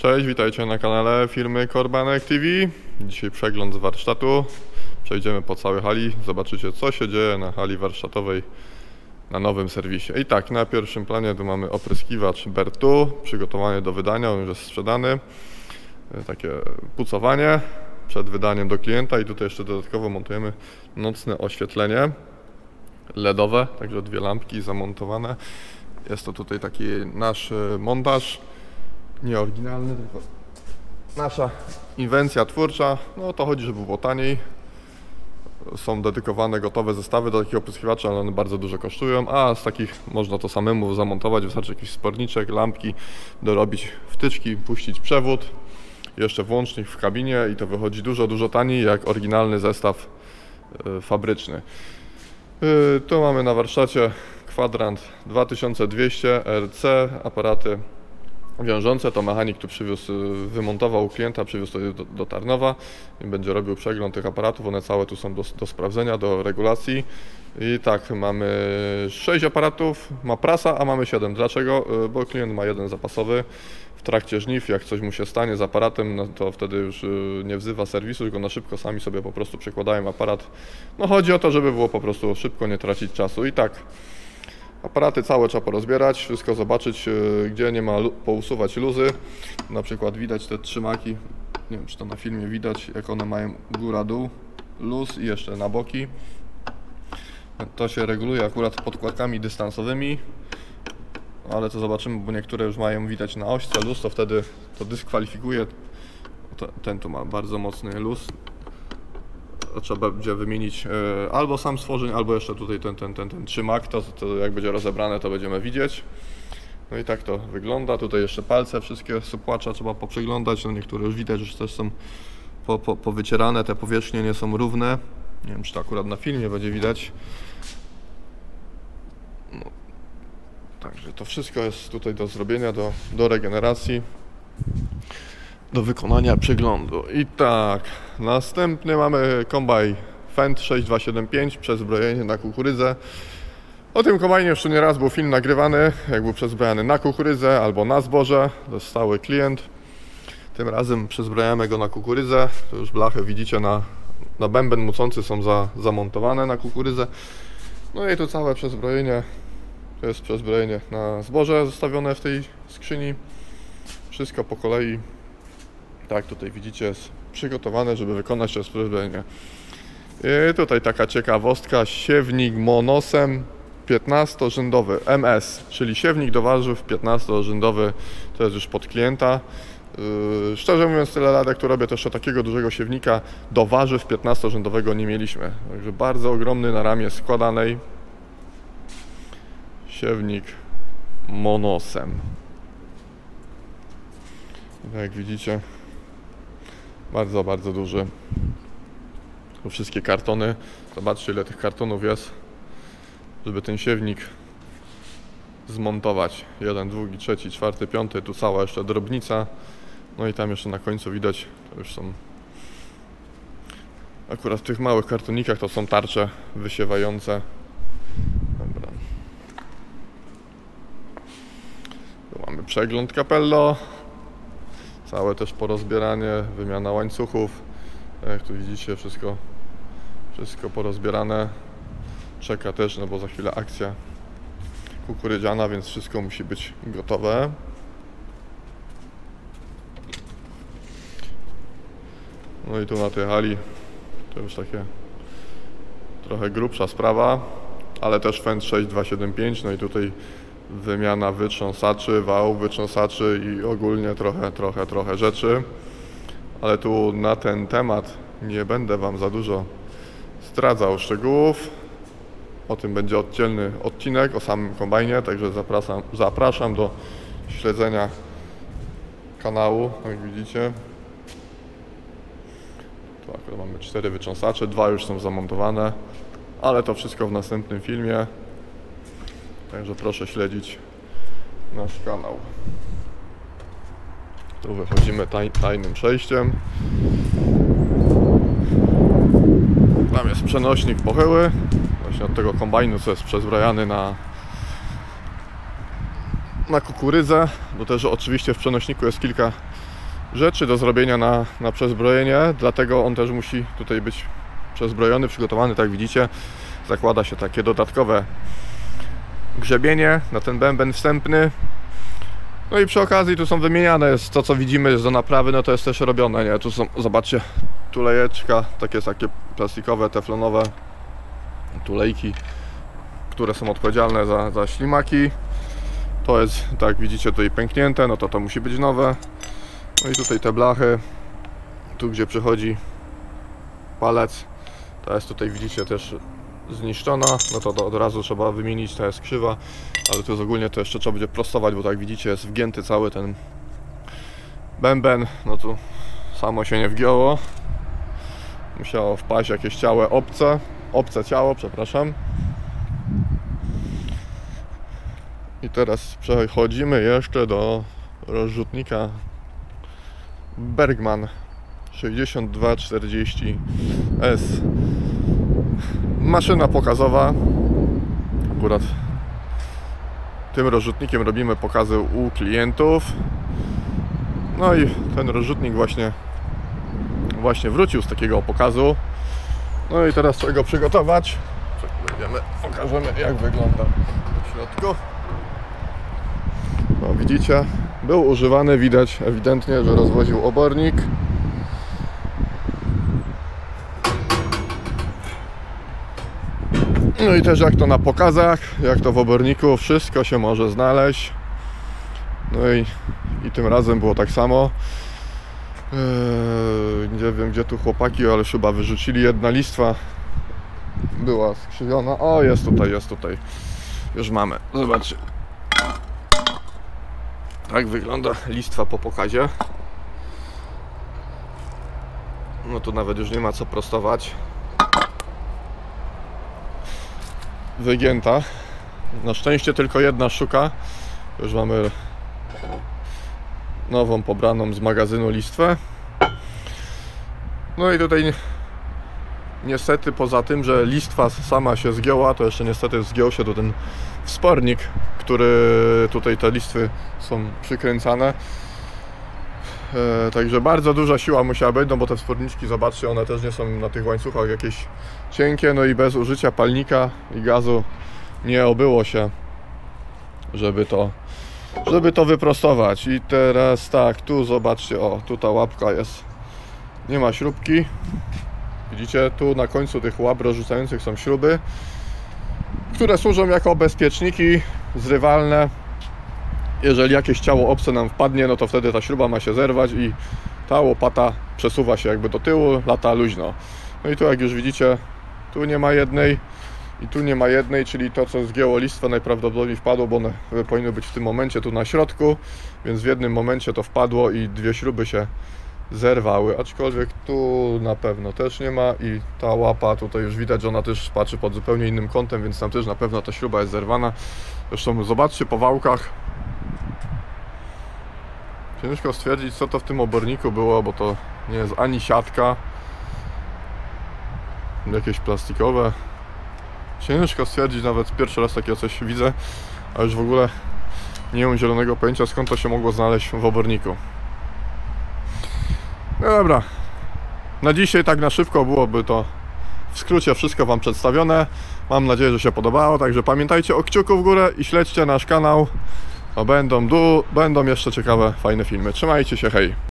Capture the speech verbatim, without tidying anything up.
Cześć, witajcie na kanale firmy Korbanek T V. Dzisiaj przegląd z warsztatu. Przejdziemy po całej hali, zobaczycie co się dzieje na hali warsztatowej na nowym serwisie. I tak, na pierwszym planie tu mamy opryskiwacz Bertu, przygotowany do wydania, on już jest sprzedany. Takie pucowanie przed wydaniem do klienta i tutaj jeszcze dodatkowo montujemy nocne oświetlenie ledowe, także dwie lampki zamontowane. Jest to tutaj taki nasz montaż, nie oryginalny, tylko nasza inwencja twórcza. No o to chodzi, żeby było taniej. Są dedykowane gotowe zestawy do takiego opryskiwacza, ale one bardzo dużo kosztują, a z takich można to samemu zamontować. Wystarczy jakiś sporniczek, lampki, dorobić wtyczki, puścić przewód, jeszcze włącznik w kabinie i to wychodzi dużo, dużo taniej jak oryginalny zestaw fabryczny. Tu mamy na warsztacie kwadrant dwa tysiące dwieście R C, aparaty wiążące. To mechanik tu przywiózł, wymontował klienta, przywiózł to do, do Tarnowa i będzie robił przegląd tych aparatów. One całe tu są do, do sprawdzenia, do regulacji. I tak, mamy sześć aparatów, ma prasa, a mamy siedem. Dlaczego? Bo klient ma jeden zapasowy. W trakcie żniw, jak coś mu się stanie z aparatem, no to wtedy już nie wzywa serwisu, tylko na szybko sami sobie po prostu przekładają aparat. No chodzi o to, żeby było po prostu szybko, nie tracić czasu. I tak, aparaty całe trzeba porozbierać, wszystko zobaczyć, gdzie nie ma, pousuwać luzy. Na przykład widać te trzymaki, nie wiem czy to na filmie widać, jak one mają góra-dół, luz i jeszcze na boki. To się reguluje akurat podkładkami dystansowymi, ale to zobaczymy, bo niektóre już mają widać na ośce luz, to wtedy to dyskwalifikuje. Ten tu ma bardzo mocny luz. Trzeba będzie wymienić e, albo sam stworzeń, albo jeszcze tutaj ten, ten, ten, ten trzymak, to, to jak będzie rozebrane, to będziemy widzieć. No i tak to wygląda. Tutaj jeszcze palce, wszystkie supłacza trzeba poprzeglądać. No niektóre już widać, że też są po, po, powycierane, te powierzchnie nie są równe. Nie wiem, czy to akurat na filmie będzie widać. No. Także to wszystko jest tutaj do zrobienia, do, do regeneracji, do wykonania przeglądu. I tak, następny mamy kombajn Fendt sześć dwa siedem pięć, przezbrojenie na kukurydzę. O tym kombajnie już nie raz był film nagrywany, jak był przezbrojany na kukurydzę albo na zboże. To jest stały klient. Tym razem przezbrojamy go na kukurydzę. To już blachy widzicie na, na bęben mucący są za, zamontowane na kukurydzę. No i tu całe przezbrojenie. To jest przezbrojenie na zboże zostawione w tej skrzyni. Wszystko po kolei. Tak, tutaj widzicie, jest przygotowane, żeby wykonać to przezbrojenie. I tutaj taka ciekawostka, siewnik monosem piętnastorzędowy M S, czyli siewnik do warzyw piętnastorzędowy, to jest już pod klienta. Yy, szczerze mówiąc, tyle lat jak tu robię, to jeszcze takiego dużego siewnika do warzyw piętnastorzędowego nie mieliśmy. Także bardzo ogromny na ramię składanej. Siewnik monosem. Jak widzicie, bardzo, bardzo duży. Tu wszystkie kartony. Zobaczcie, ile tych kartonów jest, żeby ten siewnik zmontować. Jeden, drugi, trzeci, czwarty, piąty. Tu cała jeszcze drobnica. No i tam jeszcze na końcu widać, to już są akurat w tych małych kartonikach to są tarcze wysiewające. Dobra. Tu mamy przegląd Capello. Całe też porozbieranie, wymiana łańcuchów. Jak tu widzicie, wszystko, wszystko porozbierane. Czeka też, no bo za chwilę akcja kukurydziana, więc wszystko musi być gotowe. No i tu na tej hali to już takie trochę grubsza sprawa, ale też Fendt sześć dwa siedem pięć. No i tutaj wymiana wytrząsaczy, wał wytrząsaczy i ogólnie trochę, trochę, trochę rzeczy. Ale tu na ten temat nie będę Wam za dużo zdradzał szczegółów. O tym będzie oddzielny odcinek, o samym kombajnie, także zapraszam, zapraszam do śledzenia kanału, jak widzicie. Tu akurat mamy cztery wytrząsacze, dwa już są zamontowane, ale to wszystko w następnym filmie. Także proszę śledzić nasz kanał. Tu wychodzimy taj, tajnym przejściem. Tam jest przenośnik pochyły, właśnie od tego kombajnu, co jest przezbrojany na, na kukurydzę. Bo też oczywiście w przenośniku jest kilka rzeczy do zrobienia na, na przezbrojenie, dlatego on też musi tutaj być przezbrojony, przygotowany, tak widzicie. Zakłada się takie dodatkowe grzebienie na ten bęben wstępny. No i przy okazji tu są wymieniane, jest to co widzimy jest do naprawy, no to jest też robione, nie? Tu są, zobaczcie, tulejeczka, takie takie plastikowe, teflonowe tulejki, które są odpowiedzialne za, za ślimaki. To jest, tak widzicie, tutaj pęknięte, no to to musi być nowe. No i tutaj te blachy, tu gdzie przechodzi palec, to jest tutaj widzicie też zniszczona, no to, to od razu trzeba wymienić, to jest krzywa, ale tu jest ogólnie to jeszcze trzeba będzie prostować, bo tak widzicie jest wgięty cały ten bęben, no tu samo się nie wgięło, musiało wpaść jakieś ciało obce, obce ciało, przepraszam. I teraz przechodzimy jeszcze do rozrzutnika Bergman sześćdziesiąt dwa czterdzieści S. Maszyna pokazowa. Akurat tym rozrzutnikiem robimy pokazy u klientów. No i ten rozrzutnik właśnie właśnie wrócił z takiego pokazu. No i teraz trzeba go przygotować. Będziemy, pokażemy jak wygląda w środku. No widzicie, był używany, widać ewidentnie, że rozwoził obornik. No i też jak to na pokazach, jak to w oborniku, wszystko się może znaleźć. No i, i tym razem było tak samo. Eee, nie wiem gdzie tu chłopaki, ale chyba wyrzucili, jedna listwa była skrzywiona. O, jest tutaj, jest tutaj. Już mamy, zobaczcie. Tak wygląda listwa po pokazie. No tu nawet już nie ma co prostować. Wygięta. Na szczęście tylko jedna sztuka. Już mamy nową pobraną z magazynu listwę. No i tutaj niestety poza tym, że listwa sama się zgięła, to jeszcze niestety zgiął się to ten wspornik, który tutaj te listwy są przykręcane. E, także bardzo duża siła musiała być, no bo te wsporniczki, zobaczcie, one też nie są na tych łańcuchach jakieś cienkie, no i bez użycia palnika i gazu nie obyło się, żeby to żeby to wyprostować. I teraz tak, tu zobaczcie, o, tu ta łapka jest, nie ma śrubki. Widzicie, tu na końcu tych łap rozrzucających są śruby, które służą jako bezpieczniki zrywalne. Jeżeli jakieś ciało obce nam wpadnie, no to wtedy ta śruba ma się zerwać i ta łopata przesuwa się jakby do tyłu, lata luźno. No i tu jak już widzicie, tu nie ma jednej i tu nie ma jednej, czyli to co zgięło listwę najprawdopodobniej wpadło, bo one powinny być w tym momencie tu na środku, więc w jednym momencie to wpadło i dwie śruby się zerwały, aczkolwiek tu na pewno też nie ma i ta łapa tutaj już widać, że ona też patrzy pod zupełnie innym kątem, więc tam też na pewno ta śruba jest zerwana. Zresztą zobaczcie po wałkach, ciężko stwierdzić co to w tym oborniku było, bo to nie jest ani siatka, jakieś plastikowe, ciężko stwierdzić, nawet pierwszy raz takiego coś widzę, a już w ogóle nie mam zielonego pojęcia skąd to się mogło znaleźć w oborniku. No dobra, na dzisiaj tak na szybko byłoby to w skrócie wszystko Wam przedstawione. Mam nadzieję, że się podobało, także pamiętajcie o kciuku w górę i śledźcie nasz kanał, bo będą, będą jeszcze ciekawe, fajne filmy. Trzymajcie się, hej!